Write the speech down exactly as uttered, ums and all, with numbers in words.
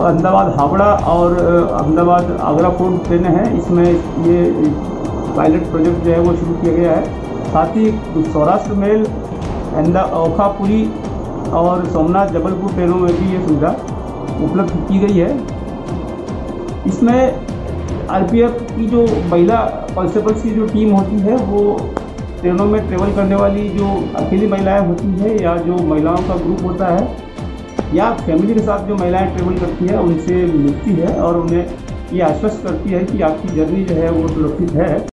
अहमदाबाद हावड़ा और अहमदाबाद आगरा फोर्ट ट्रेनें हैं, इसमें ये पायलट प्रोजेक्ट जो है वो शुरू किया गया है। साथ ही सौराष्ट्र मेल, अहमदा ओखापुरी और सोमनाथ जबलपुर ट्रेनों में भी ये सुविधा उपलब्ध की गई है। इसमें आरपीएफ की जो महिला कांस्टेबल्स की जो टीम होती है वो ट्रेनों में ट्रेवल करने वाली जो अकेली महिलाएं होती हैं या जो महिलाओं का ग्रुप होता है या फैमिली के साथ जो महिलाएं ट्रेवल करती है उनसे मिलती है और उन्हें ये आश्वस्त करती है कि आपकी जर्नी जो है वो सुरक्षित है।